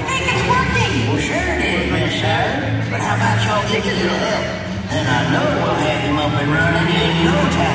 think it's working. Well, sure it is, Miss Sarah. But how about y'all give me a little help? Then I know we'll have him up and running in no time.